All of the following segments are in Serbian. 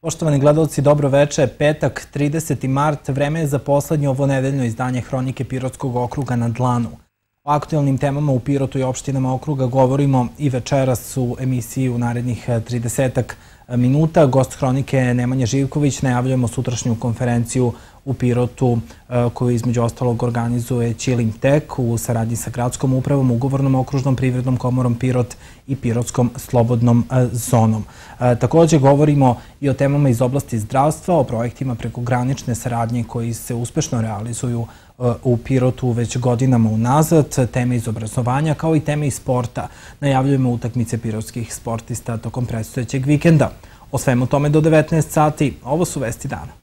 Poštovani gledalci, dobro veče. Petak, 30. mart, vreme je za poslednje ovonedeljno izdanje Hronike Pirotskog okruga na dlanu. O aktuelnim temama u Pirotu i opštinama okruga govorimo i večeras u emisiji u narednih 30 minuta. Gost Hronike je Nemanja Živković. Najavljujemo sutrašnju konferenciju u Pirotu koju između ostalog organizuje Ćilim Tek u saradnji sa Gradskom upravom, Ugovornom okružnom privrednom komorom Pirot i Pirotskom slobodnom zonom. Također govorimo i o temama iz oblasti zdravstva, o projektima prekogranične saradnje koji se uspešno realizuju u Pirotu već godinama unazad, teme iz obrazovanja kao i teme iz sporta. Najavljujemo utakmice pirotskih sportista tokom predstojećeg vikenda. O svemu tome do 19 sati. Ovo su vesti dana.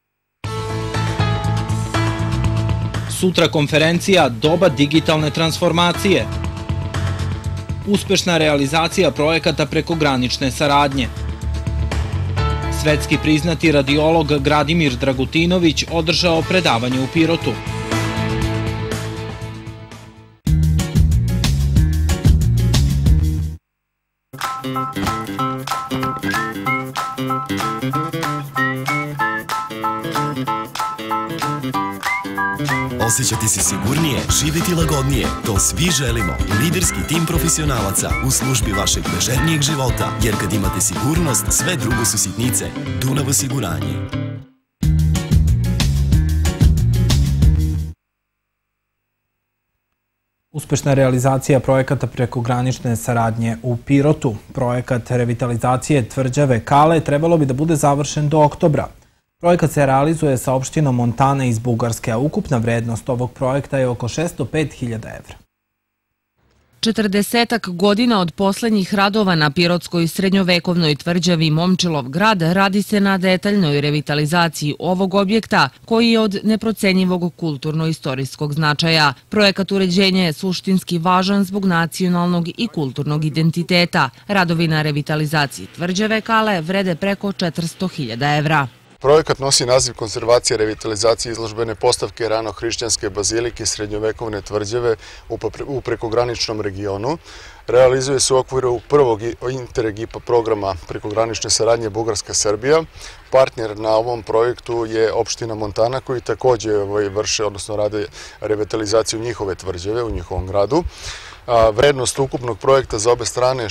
Sutra konferencija Doba digitalne transformacije. Uspešna realizacija projekata prekogranične saradnje. Svetski priznati radiolog Gradimir Dragutinović održao predavanje u Pirotu. Osjećati se sigurnije, živjeti lagodnije. To svi želimo. Liderski tim profesionalaca u službi vašeg ležernijeg života. Jer kad imate sigurnost, sve drugo su sitnice. Dunav osiguranje. Uspešna realizacija projekata prekogranične saradnje u Pirotu. Projekat revitalizacije tvrđave Kale trebalo bi da bude završen do oktobra. Projekat se realizuje sa opštinom Montana iz Bugarske, a ukupna vrednost ovog projekta je oko 605.000 evra. 40 godina od poslednjih radova na pirotskoj srednjovekovnoj tvrđavi Momčilov grad radi se na detaljnoj revitalizaciji ovog objekta koji je od neprocenjivog kulturno-istorijskog značaja. Projekat uređenja je suštinski važan zbog nacionalnog i kulturnog identiteta. Radovi na revitalizaciji tvrđave Kale vrede preko 400.000 evra. Projekat nosi naziv Konzervacija revitalizacije izložbene postavke rano-hrišćanske bazilike srednjovekovne tvrđave u prekograničnom regionu. Realizuje se u okviru prvog Interreg IPA programa prekogranične saradnje Bugarska-Srbija. Partner na ovom projektu je opština Montana koji također vrše, odnosno rade revitalizaciju njihove tvrđave u njihovom gradu. Vrednost ukupnog projekta za obe strane je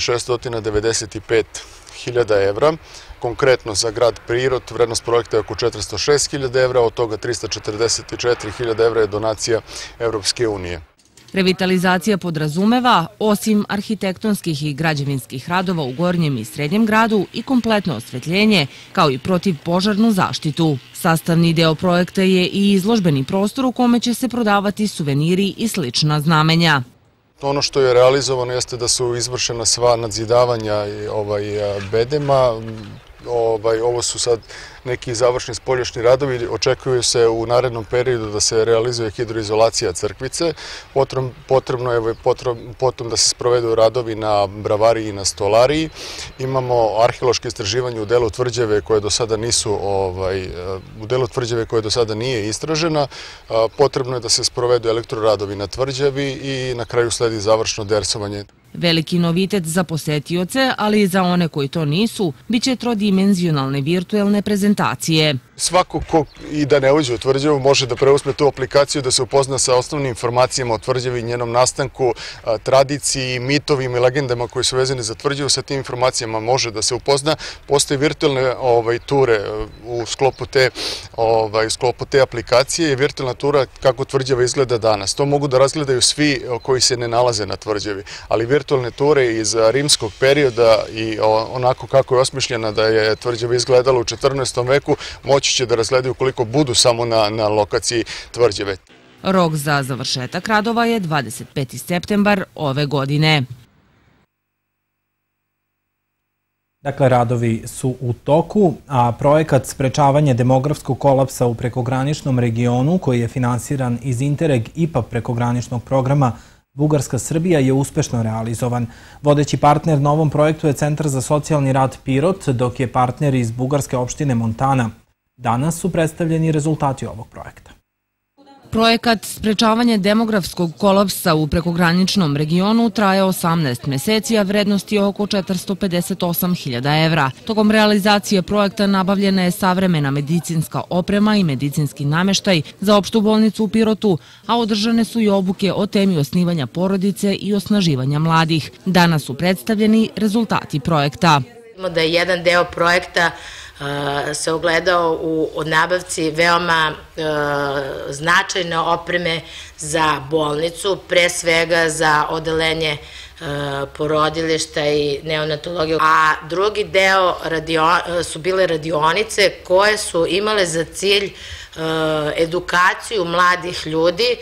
695.000 evra. Konkretno za grad Pirot vrednost projekta je oko 406.000 evra, od toga 344.000 evra je donacija Evropske unije. Revitalizacija podrazumeva, osim arhitektonskih i građevinskih radova u gornjem i srednjem gradu, i kompletno osvetljenje, kao i protivpožarnu zaštitu. Sastavni deo projekta je i izložbeni prostor u kome će se prodavati suveniri i slična znamenja. Ono što je realizovano jeste da su izvršena sva nadzidavanja bedema. Ovo su sad neki završni spoljašnji radovi. Očekuju se u narednom periodu da se realizuje hidroizolacija crkvice. Potrebno je potom da se sprovedu radovi na bravariji i na stolariji. Imamo arheološke istraživanje u delu tvrđave koje do sada nije istražena. Potrebno je da se sprovedu elektroradovi na tvrđavi i na kraju sledi završno dersovanje. Veliki novitet za posetioce, ali i za one koji to nisu, biće trodimenzionalne virtuelne prezentacije. Svako ko i da ne uđe u tvrđavu može da preuzme tu aplikaciju, da se upozna sa osnovnim informacijama o tvrđavi, njenom nastanku, tradiciji, mitovima i legendama koji su vezani za tvrđavu. Sa tim informacijama može da se upozna. Postoje virtualne ture u sklopu te aplikacije i virtualna tura kako tvrđava izgleda danas. To mogu da razgledaju svi koji se ne nalaze na tvrđavi, ali virtualne ture iz rimskog perioda i onako kako je osmišljena da je tvrđava izgledala u 14. veku moći će da razgledaju koliko budu samo na lokaciji tvrđave. Rok za završetak radova je 25. septembar ove godine. Dakle, radovi su u toku, a projekat sprečavanje demografskog kolapsa u prekograničnom regionu, koji je finansiran iz Interreg IPA prekograničnog programa Bugarska-Srbija, je uspešno realizovan. Vodeći partner na ovom projektu je Centar za socijalni rad Pirot, dok je partner iz bugarske opštine Montana. Danas su predstavljeni rezultati ovog projekta. Projekat sprečavanje demografskog kolapsa u prekograničnom regionu traje 18 meseci, a vrednost je oko 458.000 evra. Tokom realizacije projekta nabavljena je savremena medicinska oprema i medicinski nameštaj za opštu bolnicu u Pirotu, a održane su i obuke o temi osnivanja porodice i osnaživanja mladih. Danas su predstavljeni rezultati projekta. Da je jedan deo projekta se ogledao u nabavci veoma značajne opreme za bolnicu, pre svega za odeljenje porodilišta i neonatologiju. A drugi deo su bile radionice koje su imale za cilj edukaciju mladih ljudi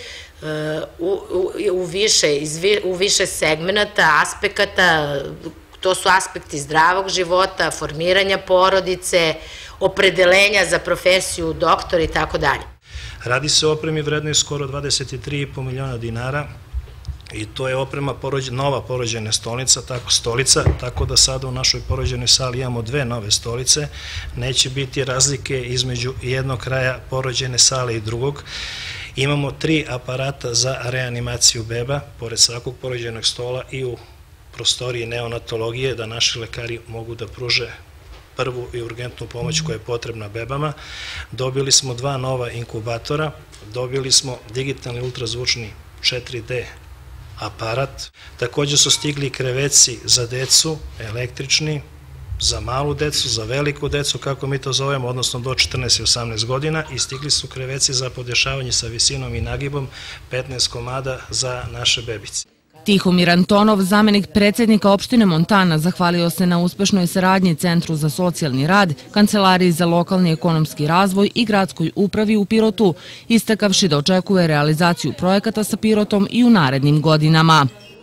u više segmenata, aspekata. To su aspekti zdravog života, formiranja porodice, opredelenja za profesiju doktora i tako dalje. Radi se o opremi vrednoj skoro 23,5 miliona dinara i to je oprema nova porođajna stolica, tako da sada u našoj porođajnoj sali imamo 2 nove stolice. Neće biti razlike između jednog kraja porođajne sale i drugog. Imamo 3 aparata za reanimaciju beba, pored svakog porođajnog stola i u prostoriji neonatologije, da naši lekari mogu da pruže prvu i urgentnu pomoć koja je potrebna bebama. Dobili smo 2 nova inkubatora, dobili smo digitalni ultrazvučni 4D aparat. Također su stigli kreveci za decu, električni, za malu decu, za veliku decu, kako mi to zovemo, odnosno do 14 i 18 godina, i stigli su kreveci za podešavanje sa visinom i nagibom, 15 komada za naše bebice. Tihomir Antonov, zamenik predsjednika opštine Montana, zahvalio se na uspešnoj saradnji Centru za socijalni rad, Kancelariji za lokalni ekonomski razvoj i gradskoj upravi u Pirotu, istakavši da očekuje realizaciju projekata sa Pirotom i u narednim godinama.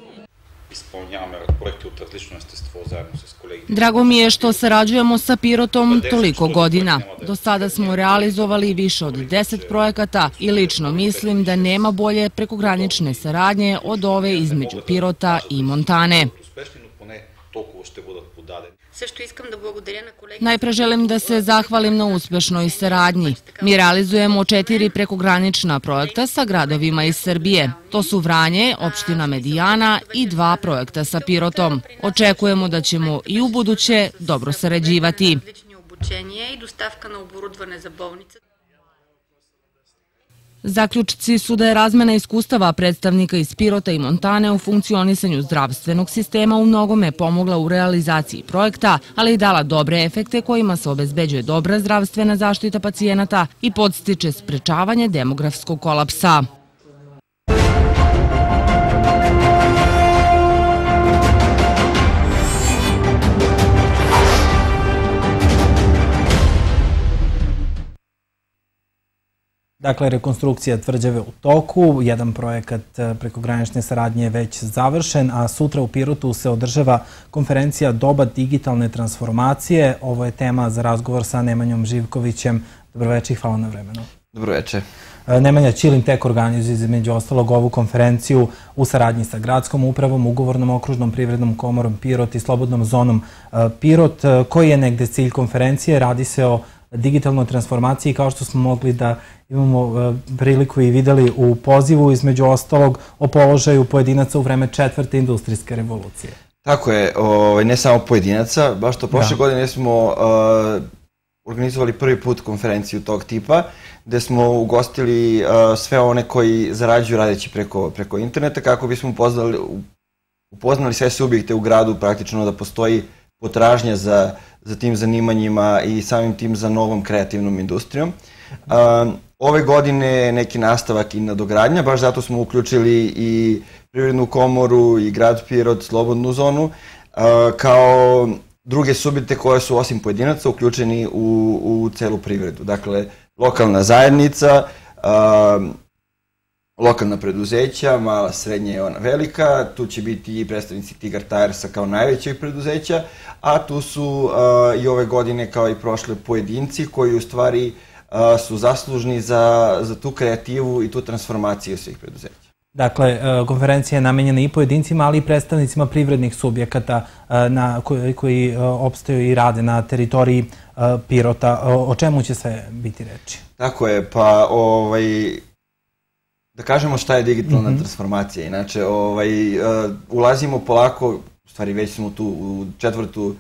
Drago mi je što sarađujemo sa Pirotom toliko godina. Do sada smo realizovali više od 10 projekata i lično mislim da nema bolje prekogranične saradnje od ove između Pirota i Montane. Najpre želim da se zahvalim na uspešnoj saradnji. Mi realizujemo 4 prekogranična projekta sa gradovima iz Srbije. To su Vranje, opština Medijana i 2 projekta sa Pirotom. Očekujemo da ćemo i u buduće dobro sarađivati. Zaključci su da je razmena iskustava predstavnika iz Pirota i Montane u funkcionisanju zdravstvenog sistema u mnogome pomogla u realizaciji projekta, ali i dala dobre efekte kojima se obezbeđuje dobra zdravstvena zaštita pacijenata i podstiče sprečavanje demografskog kolapsa. Dakle, rekonstrukcija tvrđave u toku, jedan projekat prekogranične saradnje je već završen, a sutra u Pirotu se održava konferencija Doba digitalne transformacije. Ovo je tema za razgovor sa Nemanjom Živkovićem. Dobroveče i hvala na vremenu. Dobroveče. Nemanja, Čilim-Tek organizuje između ostalog ovu konferenciju u saradnji sa gradskom upravom, ugovornom okružnom privrednom komorom Pirot i slobodnom zonom Pirot. Koji je negde cilj konferencije? Radi se o digitalnoj transformaciji, kao što smo mogli da imamo priliku i videli u pozivu, između ostalog o položaju pojedinaca u vreme 4. industrijske revolucije. Tako je, ne samo pojedinaca, baš to prošle godine smo organizovali prvi put konferenciju tog tipa, gde smo ugostili sve one koji zarađuju radeći preko interneta, kako bismo upoznali sve subjekte u gradu, praktično da postoji potražnja za tim zanimanjima i samim tim za novom kreativnom industrijom. Ove godine neki nastavak i nadogradnja, baš zato smo uključili i Privrednu komoru i grad Pirot, slobodnu zonu, kao druge subjekte koje su osim pojedinaca uključeni u celu privredu. Dakle, lokalna zajednica, lokalna preduzeća, mala, srednja i ona velika, tu će biti i predstavnici Tigar Tiresa kao najvećeg preduzeća, a tu su i ove godine kao i prošle pojedinci koji u stvari su zaslužni za tu kreativu i tu transformaciju svih preduzeća. Dakle, konferencija je namenjena i pojedincima, ali i predstavnicima privrednih subjekata koji opstaju i rade na teritoriji Pirota. O čemu će sve biti reči? Tako je, pa da kažemo šta je digitalna transformacija. Inače, ulazimo polako, u stvari već smo tu u četvrtu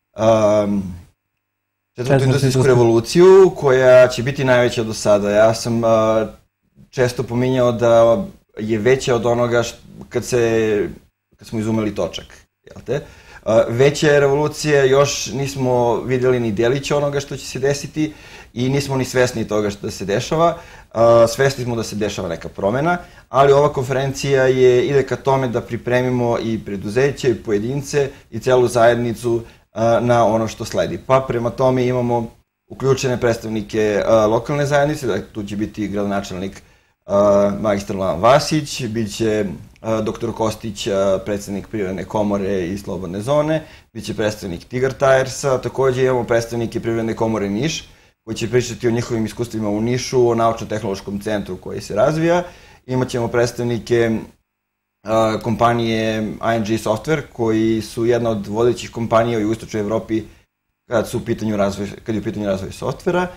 industrijsku revoluciju koja će biti najveća do sada. Ja sam često pominjao da je veća od onoga kad smo izumeli točak, jel te? Veća je revolucija, još nismo vidjeli ni delića onoga što će se desiti i nismo ni svesni toga što se dešava. Svesni smo da se dešava neka promena, ali ova konferencija ide ka tome da pripremimo i preduzeće, i pojedince, i celu zajednicu na ono što sledi. Pa prema tome imamo uključene predstavnike lokalne zajednice, dakle tu će biti gradonačelnik magistar Lavan Vasić, bit će dr. Kostić, predstavnik Privredne komore i Slobodne zone, bit će predstavnik Tigar Tiresa, takođe imamo predstavnike Privredne komore Niš, koji će pričati o njihovim iskustvima u Nišu, o naučno-tehnološkom centru koji se razvija. Imaćemo predstavnike kompanije ING Software, koji su jedna od vodećih kompanija u istočnoj Evropi kad je u pitanju razvoj softvera.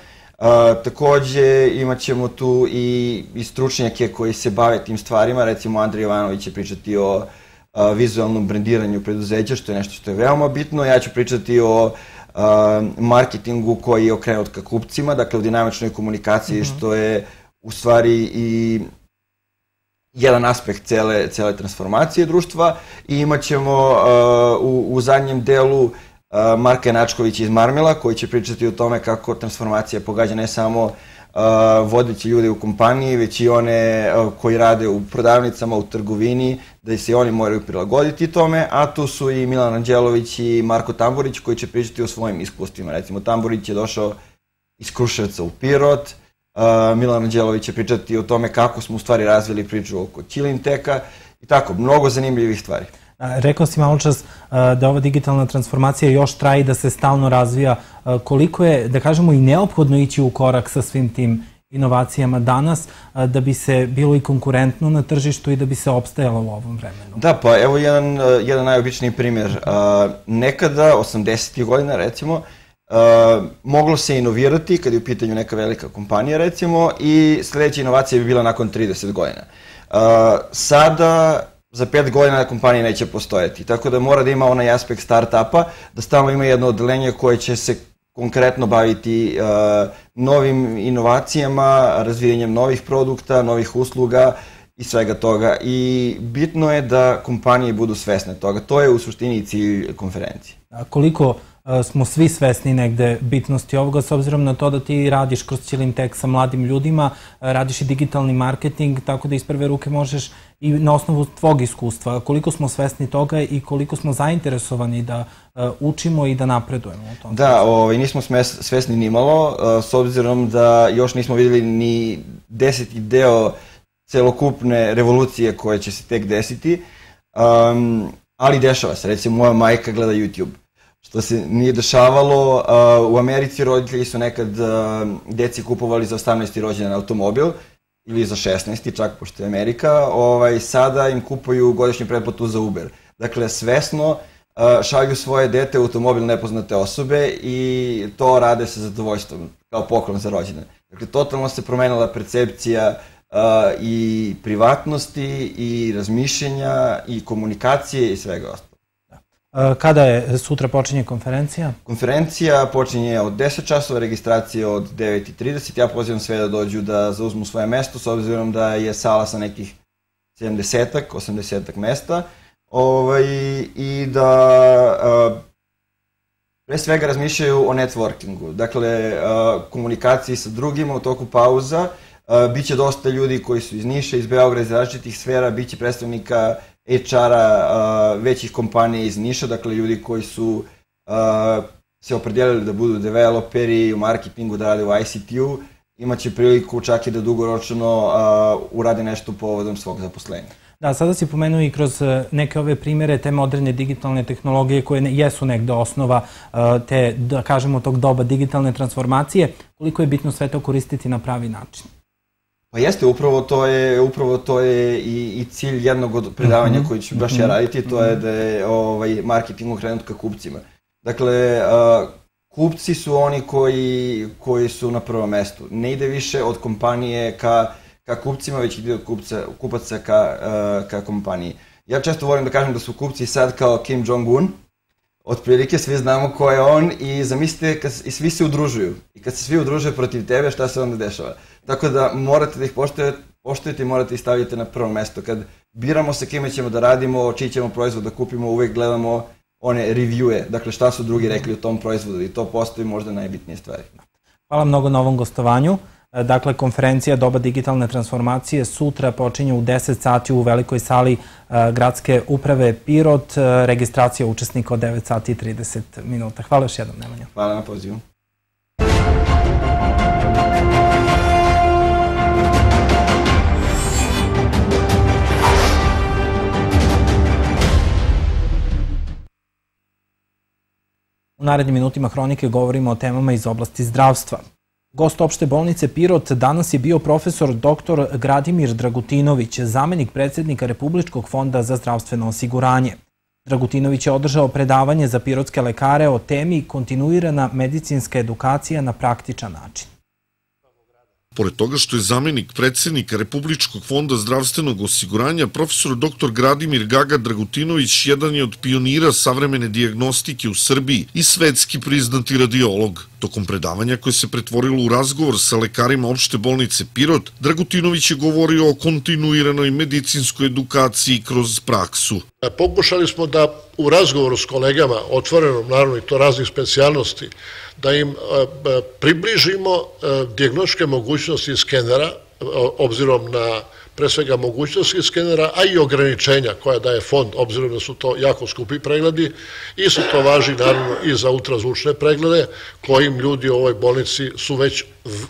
Takođe imat ćemo tu i stručnjake koji se bave tim stvarima, recimo Andrej Jovanović će pričati o vizualnom brendiranju preduzeća, što je nešto što je veoma bitno. Ja ću pričati o marketingu koji je okrenut ka kupcima, dakle o dinamičnoj komunikaciji, što je u stvari i jedan aspekt cele transformacije društva. I imat ćemo u zadnjem delu Marka Jenačkovića iz Marmila, koji će pričati o tome kako transformacija pogađa ne samo vodeći ljude u kompaniji, već i one koji rade u prodavnicama, u trgovini, da se oni moraju prilagoditi tome, a tu su i Milan Anđelović i Marko Tamburić koji će pričati o svojim iskustvima. Recimo, Tamburić je došao iz Kruševca u Pirot, Milan Anđelović će pričati o tome kako smo u stvari razvili priču oko Ćilinteka i tako, mnogo zanimljivih stvari. Rekao si malo čas da ova digitalna transformacija još traje i da se stalno razvija. Koliko je, da kažemo, i neophodno ići u korak sa svim tim inovacijama danas, da bi se bilo i konkurentno na tržištu i da bi se opstajalo u ovom vremenu? Da, pa evo jedan najobičniji primjer. Nekada, 80. godina recimo, moglo se inovirati kad je u pitanju neka velika kompanija recimo i sledeća inovacija bi bila nakon 30 godina. Sada za 5 godina kompanija neće postojati, tako da mora da ima onaj aspekt start-upa, da stalno ima jedno odeljenje koje će se konkretno baviti novim inovacijama, razvijanjem novih produkta, novih usluga i svega toga. I bitno je da kompanije budu svesne toga. To je u suštini cilj konferencije. Koliko smo svi svesni negde bitnosti ovoga, s obzirom na to da ti radiš kroz Ćilintek sa mladim ljudima, radiš i digitalni marketing, tako da iz prve ruke možeš i na osnovu tvog iskustva, koliko smo svesni toga i koliko smo zainteresovani da učimo i da napredujemo u tom? Da, nismo svesni ni malo, s obzirom da još nismo videli ni 10. deo celokupne revolucije koja će se tek desiti, ali dešava se. Recimo, moja majka gleda YouTube. Što se nije dešavalo, u Americi roditelji su nekad deci kupovali za 18. rođendan automobil ili za 16. čak pošto je Amerika, sada im kupuju godišnju pretplatu za Uber. Dakle, svesno šalju svoje dete u automobil nepoznate osobe i to rade sa zadovoljstvom kao poklon za rođendan. Dakle, totalno se promenila percepcija i privatnosti i razmišljenja i komunikacije i svega ostalo. Kada je sutra počinje konferencija? Konferencija počinje od 10 časova, registracija od 9:30. Ja pozivam sve da dođu da zauzmu svoje mesto, s obzirom da je sala sa nekih 70-ak, 80-ak mesta i da pre svega razmišljaju o networkingu, dakle komunikaciji sa drugima u toku pauza. Biće dosta ljudi koji su iz Niša, iz Beograda, iz različitih sfera, biće predstavnika HR-a većih kompanija iz Niša, dakle ljudi koji su se opredelili da budu developeri u marketingu, da rade u ICT-u, imaće priliku čak i da dugoročno urade nešto povodom svog zaposlenja. Da, sada si pomenuo i kroz neke ove primere te moderne digitalne tehnologije koje jesu negde osnova te, da kažemo, tog doba digitalne transformacije. Koliko je bitno sve to koristiti na pravi način? Pa jeste, upravo to je i cilj jednog od predavanja koji ću baš ja raditi, to je da je marketing okrenut ka kupcima. Dakle, kupci su oni koji su na prvom mestu. Ne ide više od kompanije ka ka kupcima, već ide od kupaca ka kompaniji. Ja često volim da kažem da su kupci sad kao Kim Jong-un, otprilike svi znamo ko je on i zamislite i svi se udružuju. I kad se svi udružuju protiv tebe, šta se onda dešava? Tako da morate da ih poštujete i morate ih staviti na prvo mesto. Kad biramo sa kime ćemo da radimo, čiji ćemo proizvod da kupimo, uvek gledamo one review-e, dakle šta su drugi rekli o tom proizvodu i to postoji možda najbitnije stvari. Hvala mnogo na ovom gostovanju. Dakle, konferencija Doba digitalne transformacije sutra počinje u 10 sati u velikoj sali gradske uprave Pirot. Registracija učesnika od 9 sati i 30 minuta. Hvala još jednom, Nemanja. Hvala na pozivu. U narednim minutima Hronike govorimo o temama iz oblasti zdravstva. Gost opšte bolnice Pirot danas je bio profesor dr. Gradimir Dragutinović, zamenik predsjednika Republičkog fonda za zdravstveno osiguranje. Dragutinović je održao predavanje za pirotske lekare o temi kontinuirana medicinska edukacija na praktičan način. Pored toga što je zamenik predsjednika Republičkog fonda zdravstvenog osiguranja, profesor dr. Gradimir Gaga Dragutinović jedan je od pionira savremene dijagnostike u Srbiji i svetski priznati radiolog. Tokom predavanja koje se pretvorilo u razgovor sa lekarima opšte bolnice Pirot, Dragutinović je govorio o kontinuiranoj medicinskoj edukaciji kroz praksu. Pokušali smo da u razgovoru s kolegama, otvorenom naravno i to raznih specijalnosti, da im približimo dijagnostičke mogućnosti skenera, obzirom na pre svega mogućnosti skenera, a i ograničenja koja daje fond, obzirom da su to jako skupi pregledi. Isto to važi naravno i za ultrazvučne preglede, kojim ljudi u ovoj bolnici su već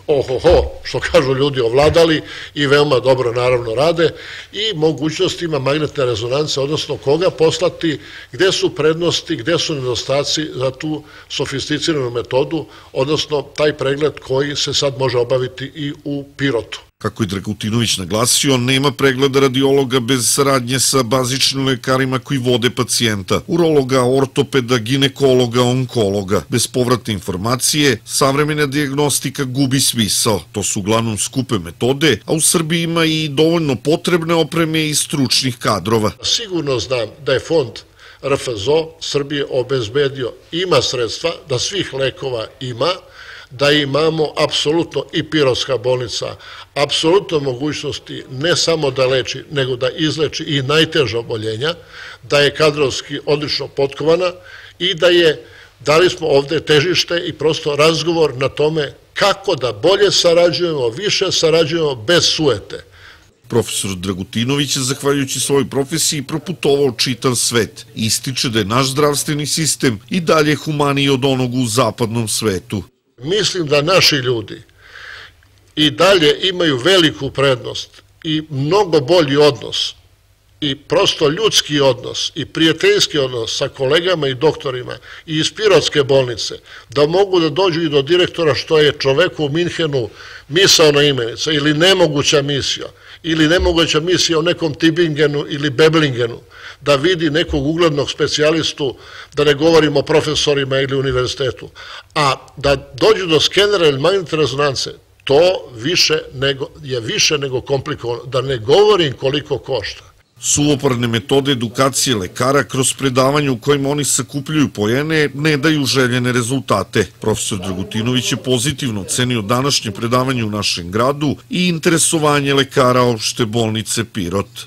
što kažu ljudi, ovladali i veoma dobro naravno rade, i mogućnostima magnetne rezonance, odnosno koga poslati, gde su prednosti, gde su nedostaci za tu sofisticiranu metodu, odnosno taj pregled koji se sad može obaviti i u Pirotu. Kako je Dragutinović naglasio, nema pregleda radiologa bez saradnje sa bazičnim lekarima koji vode pacijenta, urologa, ortopeda, ginekologa, onkologa. Bez povratne informacije, savremena dijagnostika gubi smisao. To su uglavnom skupe metode, a u Srbiji ima i dovoljno potrebne opreme i stručnih kadrova. Sigurno znam da je fond RFZO Srbije obezbedio, ima sredstva, da svih lekova ima, da imamo apsolutno i Pirotska bolnica, apsolutno mogućnosti ne samo da leči, nego da izleči i najteža oboljenja, da je kadrovski odlično potkovana i dali smo ovde težište i prosto razgovor na tome kako da bolje sarađujemo, više sarađujemo bez suete. Profesor Dragutinović je, zahvaljujući svojoj profesiji, proputovao čitav svet. Ističe da je naš zdravstveni sistem i dalje humaniji od onog u zapadnom svetu. Mislim da naši ljudi i dalje imaju veliku prednost i mnogo bolji odnos i prosto ljudski odnos i prijateljski odnos sa kolegama i doktorima i iz Pirotske bolnice, da mogu da dođu i do direktora, što je čoveku u Minhenu misaona imenica ili nemoguća misija, ili nemoguća misija u nekom Tübingenu ili Böblingenu, da vidi nekog uglednog specijalistu, da ne govorimo o profesorima ili univerzitetu, a da dođu do skenera ili magnetne rezonance, to je više nego komplikovano, da ne govorim koliko košta. Suvoparne metode edukacije lekara kroz predavanje u kojima oni sakupljaju poene ne daju željene rezultate. Profesor Dragutinović je pozitivno ocenio današnje predavanje u našem gradu i interesovanje lekara opšte bolnice Pirot.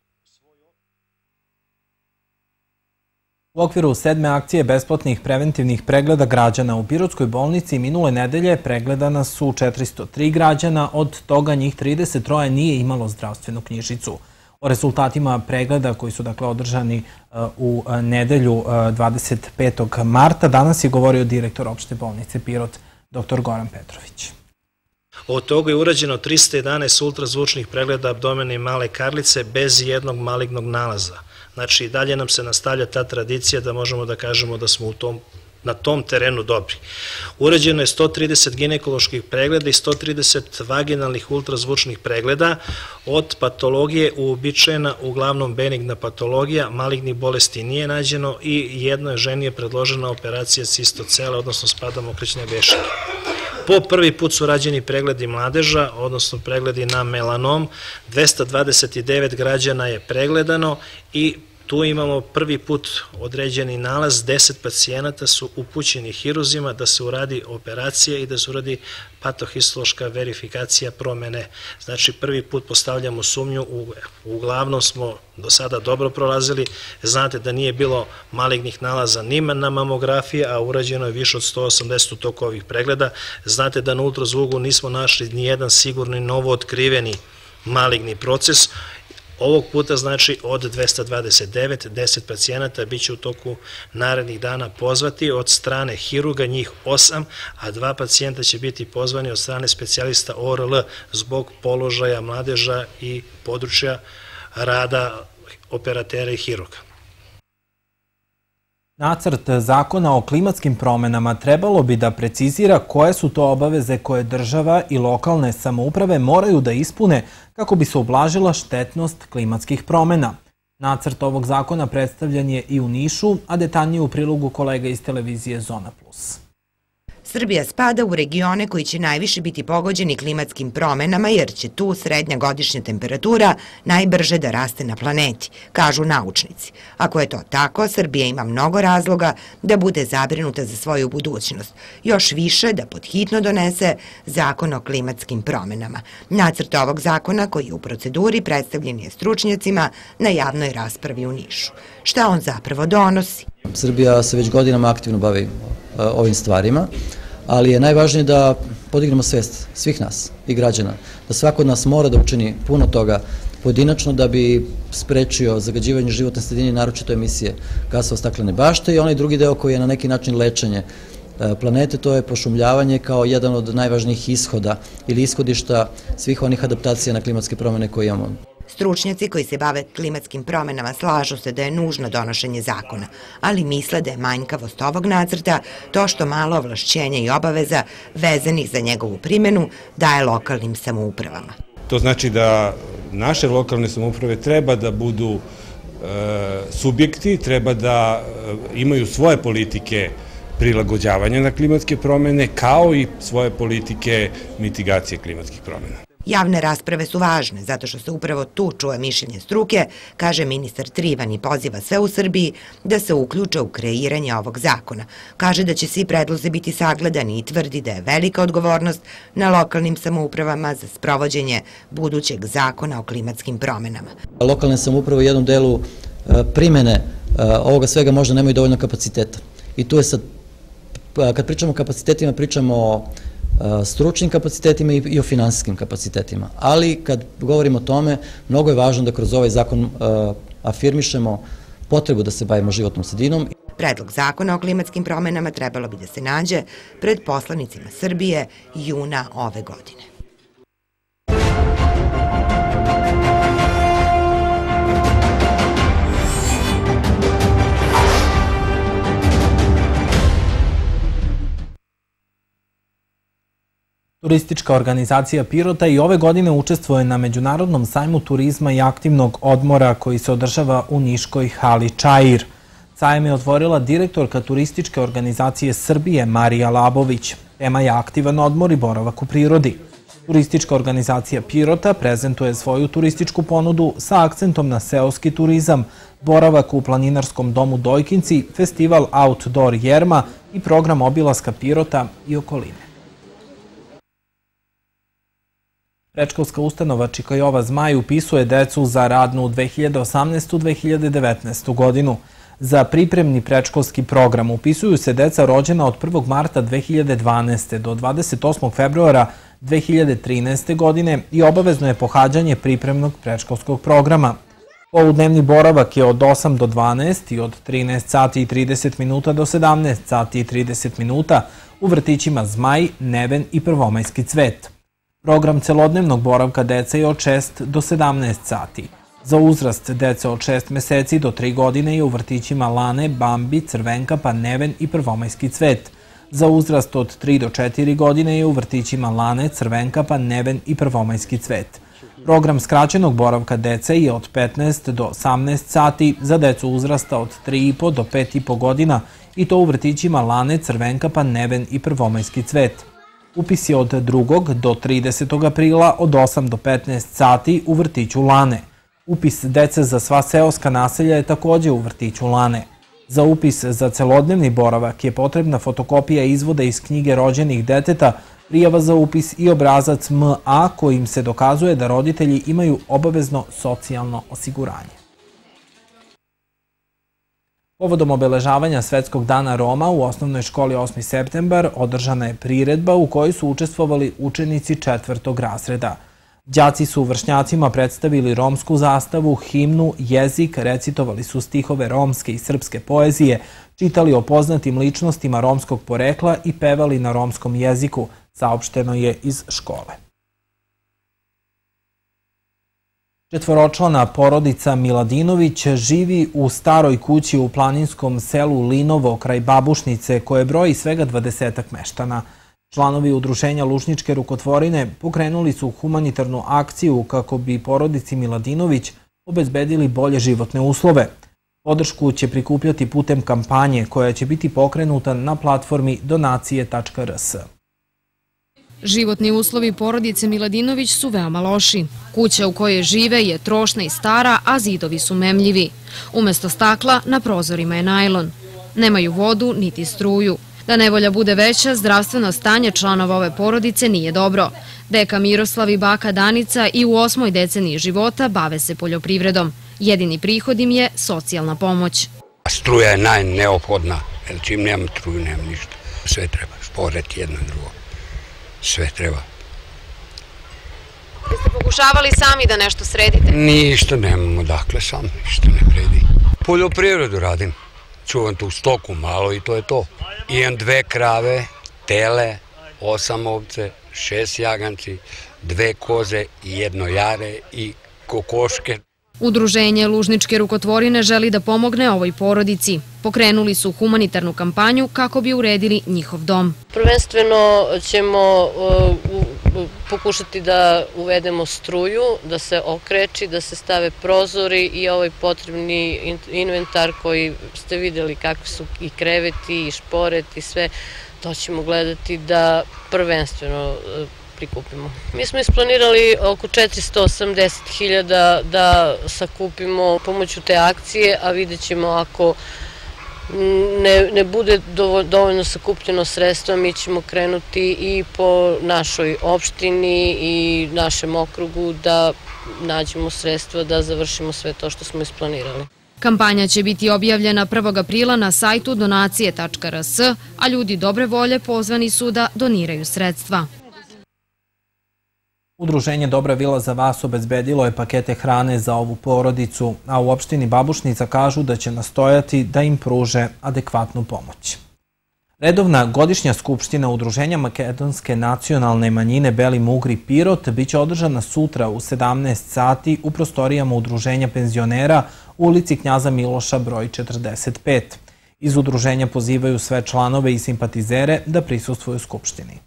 U okviru 7. akcije besplatnih preventivnih pregleda građana u Pirotskoj bolnici minule nedelje pregledana su 403 građana, od toga njih 33 nije imalo zdravstvenu knjižicu. O rezultatima pregleda koji su održani u nedelju 25. marta danas je govorio direktor opšte bolnice Pirot, dr. Goran Petrović. Od toga je urađeno 311 ultrazvučnih pregleda abdomena i male karlice bez jednog malignog nalaza. Znači, i dalje nam se nastavlja ta tradicija da možemo da kažemo da smo na tom terenu dobri. Urađeno je 130 ginekoloških pregleda i 130 vaginalnih ultrazvučnih pregleda. Od patologije uobičajena uglavnom benigna patologija, malignih bolesti nije nađeno i jednoj ženi je predložena operacija cistocele, odnosno spada mokraćne vešike. Po prvi put su rađeni pregledi mladeža, odnosno pregledi na melanom. 229 građana je pregledano i tu imamo prvi put određeni nalaz, 10 pacijenata su upućeni hiruzima da se uradi operacija i da se uradi patohistološka verifikacija promene. Znači prvi put postavljamo sumnju, uglavnom smo do sada dobro prolazili, znate da nije bilo malignih nalaza ni na mamografiji, a urađeno je više od 180 u toku ovih pregleda. Znate da na ultrazvuku nismo našli ni jedan sigurni novo otkriveni maligni proces. Ovog puta znači od 229, 10 pacijenata bit će u toku narednih dana pozvati od strane hiruga, njih 8, a 2 pacijenta će biti pozvani od strane specijalista ORL zbog položaja mladeža i područja rada operatera i hiruga. Nacrt zakona o klimatskim promenama trebalo bi da precizira koje su to obaveze koje država i lokalne samouprave moraju da ispune kako bi se ublažila štetnost klimatskih promena. Nacrt ovog zakona predstavljen je i u Nišu, a detaljnije u prilogu kolega iz televizije Zona Plus. Srbija spada u regione koji će najviše biti pogođeni klimatskim promenama jer će tu srednja godišnja temperatura najbrže da raste na planeti, kažu naučnici. Ako je to tako, Srbija ima mnogo razloga da bude zabrinuta za svoju budućnost. Još više da podhitno donese zakon o klimatskim promenama. Nacrt ovog zakona koji je u proceduri predstavljen je stručnjacima na javnoj raspravi u Nišu. Šta on zapravo donosi? Srbija se već godinama aktivno bavi ovim stvarima, ali je najvažnije da podignemo svest svih nas i građana, da svako od nas mora da učini puno toga pojedinačno da bi sprečio zagađivanje životne sredine, naročito emisije gasova staklene bašte, i onaj drugi deo koji je na neki način lečenje planete, to je pošumljavanje kao jedan od najvažnijih ishoda ili ishodišta svih onih adaptacija na klimatske promene koje imamo. Stručnjaci koji se bave klimatskim promenama slažu se da je nužno donošenje zakona, ali misle da je manjkavost ovog nacrta to što malo ovlašćenja i obaveza vezanih za njegovu primjenu daje lokalnim samoupravama. To znači da naše lokalne samouprave treba da budu subjekti, treba da imaju svoje politike prilagođavanja na klimatske promene, kao i svoje politike mitigacije klimatskih promena. Javne rasprave su važne, zato što se upravo tu čuje mišljenje struke, kaže ministar Trivan, i poziva sve u Srbiji da se uključe u kreiranje ovog zakona. Kaže da će svi predlozi biti sagledani i tvrdi da je velika odgovornost na lokalnim samoupravama za sprovođenje budućeg zakona o klimatskim promenama. Lokalne samouprave u jednom delu primene ovoga svega možda nemaju dovoljno kapaciteta. I tu je sad, kad pričamo o kapacitetima, pričamo o stručnim kapacitetima i o finansijskim kapacitetima. Ali kad govorimo o tome, mnogo je važno da kroz ovaj zakon afirmišemo potrebu da se bavimo životnom sredinom. Predlog zakona o klimatskim promenama trebalo bi da se nađe pred poslanicima Srbije juna ove godine. Turistička organizacija Pirota i ove godine učestvuje na Međunarodnom sajmu turizma i aktivnog odmora koji se održava u Niškoj hali Čair. Sajam je otvorila direktorka Turističke organizacije Srbije Marija Labović. Tema je aktivan odmor i boravak u prirodi. Turistička organizacija Pirota prezentuje svoju turističku ponudu sa akcentom na seoski turizam, boravak u planinarskom domu Dojkinci, festival Outdoor Jerma i program obilaska Pirota i okoline. Predškolska ustanova Čikajova Zmaj upisuje decu za radnu 2018-2019. godinu. Za pripremni predškolski program upisuju se deca rođena od 1. marta 2012. do 28. februara 2013. godine i obavezno je pohađanje pripremnog predškolskog programa. Poludnevni boravak je od 8 do 12 i od 13 sati i 30 minuta do 17 sati i 30 minuta u vrtićima Zmaj, Neven i Prvomajski cvet. Program celodnevnog boravka dece je od 6 do 17 sati. Za uzrast dece od 6 meseci do 3 godine je u vrtićima Lane, Bambi, Crvenka, pa Neven i Prvomajski cvet. Za uzrast od 3 do 4 godine je u vrtićima Lane, Crvenka, pa Neven i Prvomajski cvet. Program skraćenog boravka dece je od 15 do 18 sati za decu uzrasta od 3,5 do 5,5 godina i to u vrtićima Lane, Crvenka, pa Neven i Prvomajski cvet. Upis je od 2. do 30. aprila od 8 do 15 sati u vrtiću Lane. Upis dece za sva seoska naselja je takođe u vrtiću Lane. Za upis za celodnevni boravak je potrebna fotokopija izvoda iz knjige rođenih deteta, prijava za upis i obrazac MA kojim se dokazuje da roditelji imaju obavezno socijalno osiguranje. Povodom obeležavanja Svetskog dana Roma u osnovnoj školi 8. septembar održana je priredba u kojoj su učestvovali učenici 4. razreda. Đaci su vršnjacima predstavili romsku zastavu, himnu, jezik, recitovali su stihove romske i srpske poezije, čitali o poznatim ličnostima romskog porekla i pevali na romskom jeziku, saopšteno je iz škole. Četvoročlana porodica Miladinović živi u staroj kući u planinskom selu Linovo kraj Babušnice koje broji svega 20 meštana. Članovi udruženja Lušničke rukotvorine pokrenuli su humanitarnu akciju kako bi porodici Miladinović obezbedili bolje životne uslove. Podršku će prikupljati putem kampanje koja će biti pokrenuta na platformi donacije.rs. Životni uslovi porodice Miladinović su veoma loši. Kuća u kojoj žive je trošna i stara, a zidovi su memljivi. Umesto stakla na prozorima je najlon. Nemaju vodu niti struju. Da nevolja bude veća, zdravstveno stanje članova ove porodice nije dobro. Deka Miroslav i baka Danica i u 8. deceniji života bave se poljoprivredom. Jedini prihod im je socijalna pomoć. Struja je najneophodna, jer čim nemam struju, nemam ništa. Sve treba, šporet jedno drugo. Sve treba. Jeste pokušavali sami da nešto sredite? Ništa nemamo, dakle, sam ništa ne vredi. Poljoprivredu radim. Čuvam tu stoku malo i to je to. Imam 2 krave, tele, 8 ovce, 6 jaganci, 2 koze i 1 jare i kokoške. Udruženje Lužničke rukotvorine želi da pomogne ovoj porodici. Pokrenuli su humanitarnu kampanju kako bi uredili njihov dom. Prvenstveno ćemo pokušati da uvedemo struju, da se okreči, da se stave prozori i ovaj potrebni inventar koji ste vidjeli kakvi su i kreveti i šporet i sve, to ćemo gledati da prvenstveno prikupimo. Mi smo isplanirali oko 480.000 da sakupimo pomoću te akcije, a vidjet ćemo ako ne bude dovoljno sakupljeno sredstva, mi ćemo krenuti i po našoj opštini i našem okrugu da nađemo sredstva da završimo sve to što smo isplanirali. Kampanja će biti objavljena 1. aprila na sajtu donacije.rs, a ljudi dobre volje pozvani su da doniraju sredstva. Udruženje Dobra vila za vas obezbedilo je pakete hrane za ovu porodicu, a u opštini Babušnica kažu da će nastojati da im pruže adekvatnu pomoć. Redovna godišnja skupština Udruženja makedonske nacionalne manjine Beli Mugri Pirot biće održana sutra u 17 sati u prostorijama Udruženja penzionera u ulici Knjaza Miloša broj 45. Iz udruženja pozivaju sve članove i simpatizere da prisustvuju skupštini.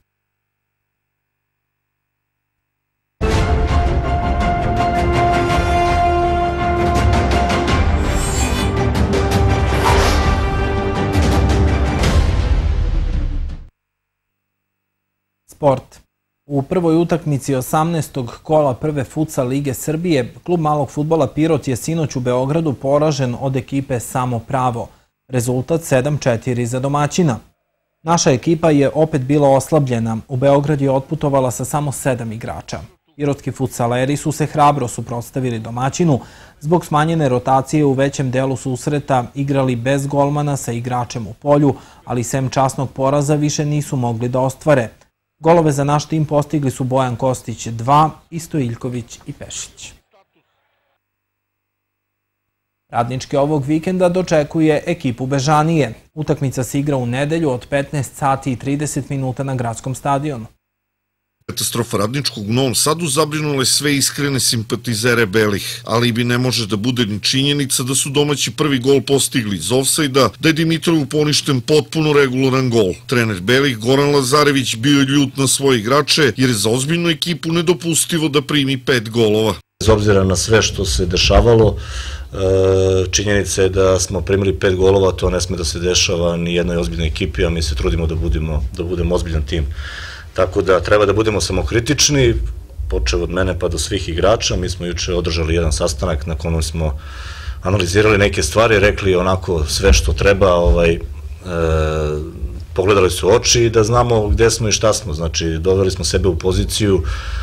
Sport. U prvoj utakmici 18. kola prve futsal lige Srbije, klub malog fudbala Pirot je sinoć u Beogradu poražen od ekipe Samo Pravo. Rezultat 7-4 za domaćina. Naša ekipa je opet bila oslabljena. U Beograd je otputovala sa samo 7 igrača. Pirotski futsaleri su se hrabro suprotstavili domaćinu. Zbog smanjene rotacije u većem delu susreta igrali bez golmana sa igračem u polju, ali sem časnog poraza više nisu mogli da ostvare. Golove za naš tim postigli su Bojan Kostić 2, Stojiljković i Pešić. Radnički ovog vikenda dočekuje ekipu Bežanije. Utakmica se igra u nedelju od 15 sati i 30 minuta na gradskom stadionu. Katastrofa Radničkog u Novom Sadu zabrinula je sve iskrene simpatizere belih, ali bi ne može da bude ni činjenica da su domaći prvi gol postigli iz ofsajda, da je Dimitrovu poništen potpuno regularan gol. Trener belih Goran Lazarević bio je ljut na svoje igrače jer je za ozbiljnu ekipu nedopustivo da primi 5 golova. Bez obzira na sve što se dešavalo, činjenica je da smo primili 5 golova, to ne sme da se dešava ni jednoj ozbiljnoj ekipi, a mi se trudimo da budemo ozbiljan tim. tako da treba da budemo samokritični, počeo od mene pa do svih igrača. Mi smo juče održali jedan sastanak na kojem smo analizirali neke stvari, rekli onako sve što treba, pogledali su oči i da znamo gde smo i šta smo, znači doveli smo sebe u poziciju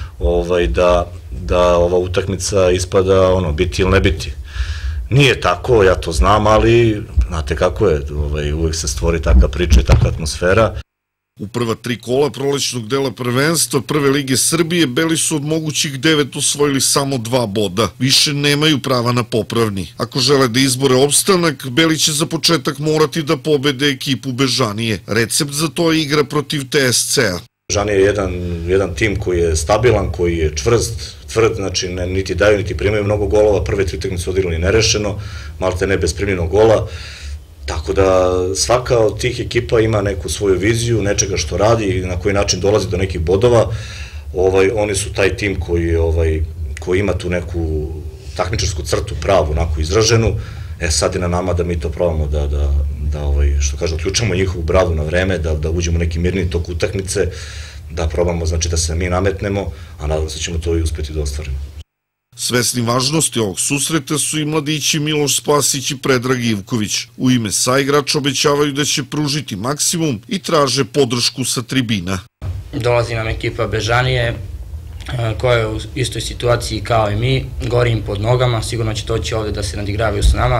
da ova utakmica ispada biti ili ne biti. Nije tako, ja to znam, ali znate kako je, uvek se stvori takva priča i takva atmosfera. U prva 3 kola prolećnog dela prvenstva Prve lige Srbije Beli su od mogućih 9 osvojili samo 2 boda. Više nemaju prava na popravni. Ako žele da izbore opstanak, Beli će za početak morati da pobede ekipu Bežanije. Recept za to je igra protiv TSC-a. Bežanije je jedan tim koji je stabilan, koji je čvrst, tvrd, znači niti daju niti primaju mnogo golova. Prve 3 utakmice su odigrali nerešeno, malte ne bez primljenog gola. Tako da svaka od tih ekipa ima neku svoju viziju, nečega što radi i na koji način dolazi do nekih bodova. Oni su taj tim koji ima tu neku takmičarsku crtu pravu, onako izraženu. Sad je na nama da mi to probamo da što kaže, otključamo njihovu bravu na vreme, da uđemo neki mirni tok utakmice, da probamo, znači da se mi nametnemo, a nadam se ćemo to i uspeti da ostvarimo. Svesni važnosti ovog susreta su i mladići Miloš Spasić i Predrag Ivković. U ime saigrača obećavaju da će pružiti maksimum i traže podršku sa tribina. Dolazi nam ekipa Bežanije koja je u istoj situaciji kao i mi, gori im pod nogama, sigurno će doći ovde da se nadigravaju s nama,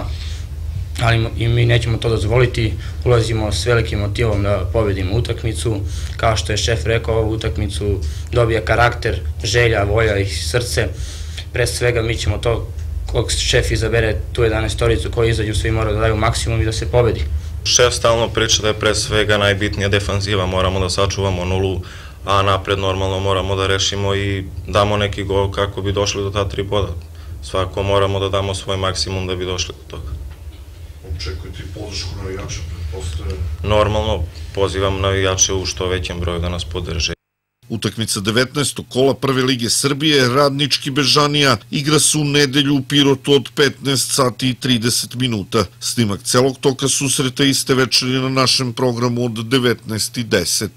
ali i mi nećemo to dozvoliti, ulazimo s velikim motivom da pobedimo utakmicu. Kao što je šef rekao, ovu utakmicu dobija karakter, želja, volja i srce. Pre svega mi ćemo to, kog šef izabere tu 11-toricu koji izađu, svi moraju da daju maksimum i da se pobedi. Šef stalno priča da je pre svega najbitnija defanziva, moramo da sačuvamo nulu, a napred normalno moramo da rešimo i damo neki gol kako bi došli do ta 3 boda. Svako moramo da damo svoj maksimum da bi došli do toga. Očekujete i podršku navijača, pretpostavljam? Normalno, pozivam navijače u što većem broju da nas podrže. Utakmica 19. kola Prve lige Srbije, Radnički Bežanija, igra se u nedelju u Pirotu od 15 sati i 30 minuta. Snimak celog toka susreta iste večeri na našem programu od 19:10.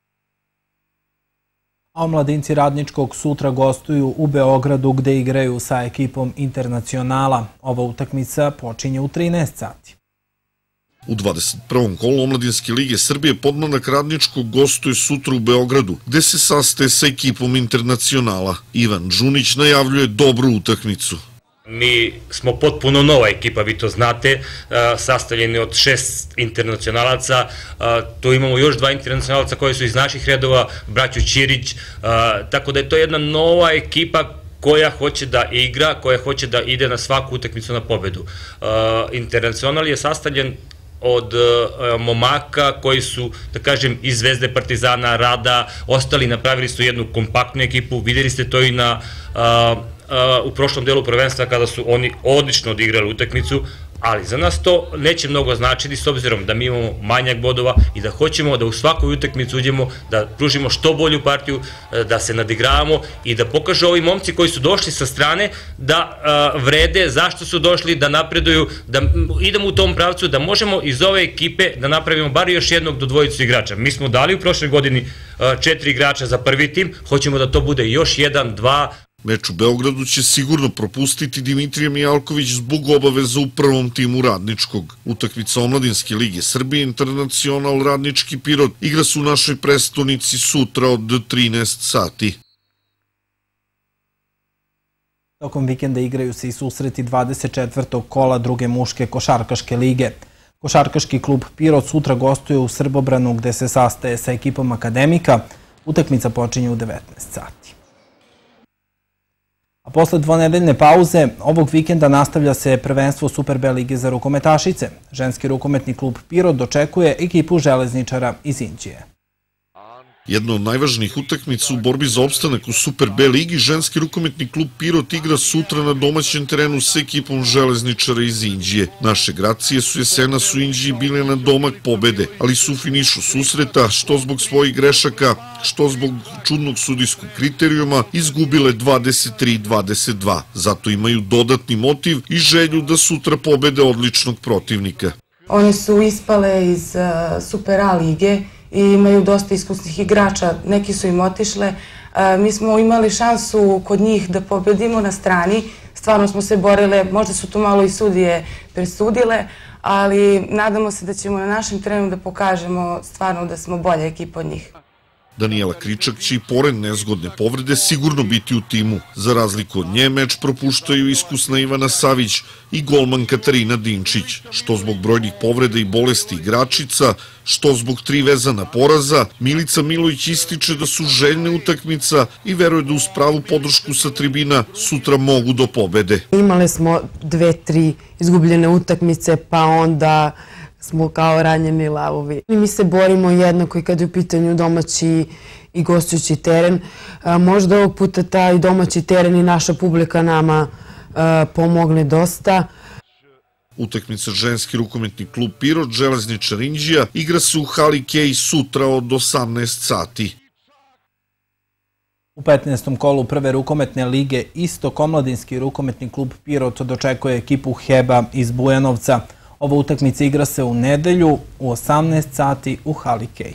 A omladinci Radničkog sutra gostuju u Beogradu gde igraju sa ekipom Internacionala. Ova utakmica počinje u 13 sati. U 21. kolu Omladinske lige Srbije podmladak Radničkog gostuje sutra u Beogradu, gde se sastaje sa ekipom Internacionala. Ivan Đunić najavljuje dobru utakmicu. Mi smo potpuno nova ekipa, vi to znate, sastavljeni od 6 internacionalaca, tu imamo još 2 internacionalca koji su iz naših redova, braću Ćirić, tako da je to jedna nova ekipa koja hoće da igra, koja hoće da ide na svaku utakmicu na pobedu. Internacional je sastavljen od momaka koji su, da kažem, iz Zvezde, Partizana, Rada, ostali napravili su jednu kompaktnu ekipu, videli ste to i u prošlom delu prvenstva kada su oni odlično odigrali utakmicu, ali za nas to neće mnogo značiti s obzirom da mi imamo manjak bodova i da hoćemo da u svakoj utakmicu uđemo, da pružimo što bolju partiju, da se nadigravamo i da pokažu ovi momci koji su došli sa strane da vrede, zašto su došli, da napreduju, da idemo u tom pravcu, da možemo iz ove ekipe da napravimo bar još jednog do 2 igrača. Mi smo dali u prošle godini 4 igrača za prvi tim, hoćemo da to bude još 1, 2. Meč u Beogradu će sigurno propustiti Dimitrije Mijalković zbog obaveza u prvom timu Radničkog. Utakmica Omladinske lige Srbije, Internacional Radnički Pirot, igra se u našoj prestonici sutra od 13 sati. Tokom vikenda igraju se i susreti 24. kola druge muške košarkaške lige. Košarkaški klub Pirot sutra gostuje u Srbobranu gde se sastaje sa ekipom Akademika. Utakmica počinje u 19 sati. A posle dvonedeljne pauze, ovog vikenda nastavlja se prvenstvo Super B lige za rukometašice. Ženski rukometni klub Pirot dočekuje ekipu železničara iz Inđije. Jedna od najvažnijih utakmica u borbi za opstanak u Super B ligi, ženski rukometni klub Pirot igra sutra na domaćem terenu sa ekipom železničara iz Inđije. Naše Gracije su jesenas u Inđiji bile na domak pobede, ali su u finišu susreta, što zbog svojih grešaka, što zbog čudnog sudijskog kriterijuma, izgubile 23-22. Zato imaju dodatni motiv i želju da sutra pobede odličnog protivnika. One su ispale iz Super A lige i imaju dosta iskusnih igrača, neki su im otišle. Mi smo imali šansu kod njih da pobedimo na strani, stvarno smo se borile, možda su tu malo i sudije presudile, ali nadamo se da ćemo na našem terenu da pokažemo stvarno da smo bolja ekipa od njih. Danijela Kričak će i pored nezgodne povrede sigurno biti u timu. Za razliku od nje meč propuštaju iskusna Ivana Savić i golman Katarina Dinčić. Što zbog brojnih povreda i bolesti igračica, što zbog 3 vezana poraza, Milica Milović ističe da su željne utakmica i veruje da uz pravu podršku sa tribina sutra mogu do pobede. Imali smo 2-3 izgubljene utakmice, pa onda smo kao ranjeni lavovi. Mi se borimo jednako i kad je u pitanju domaći i gostujući teren. Možda ovog puta taj domaći teren i naša publika nama pomogne dosta. Utakmica ženski rukometni klub Pirot Železničar Inđija igra se u hali Kej sutra od 18 sati. U 15. kolu prve rukometne lige Istok omladinski rukometni klub Pirot dočekuje ekipu Heba iz Bujanovca. Ova utakmica igra se u nedelju u 18 sati u hali Kej.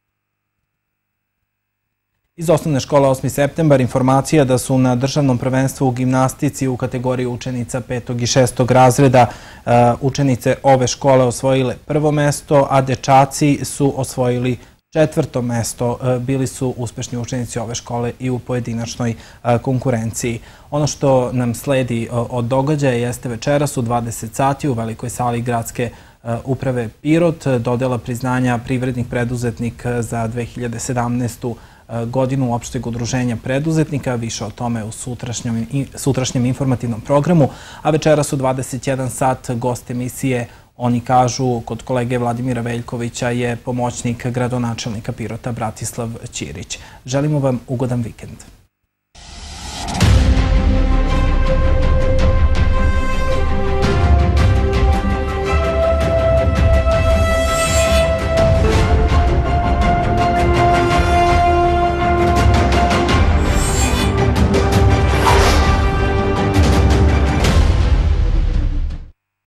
Iz osnovne škole 8. septembar informacija da su na državnom prvenstvu u gimnastici u kategoriji učenica 5. i 6. razreda učenice ove škole osvojile prvo mesto, a dečaci su osvojili 4. mesto. Bili su uspešni učenici ove škole i u pojedinačnoj konkurenciji. Ono što nam sledi od događaja jeste večeras u 20 sati u velikoj sali gradske uprave Pirot dodela priznanja privrednih preduzetnika za 2017. godinu opšteg udruženja preduzetnika. Više o tome u sutrašnjem informativnom programu. A večeras u 21 sat gost emisije, oni kažu, kod kolege Vladimira Veljkovića je pomoćnik gradonačelnika Pirota Bratislav Ćirić. Želimo vam ugodan vikend.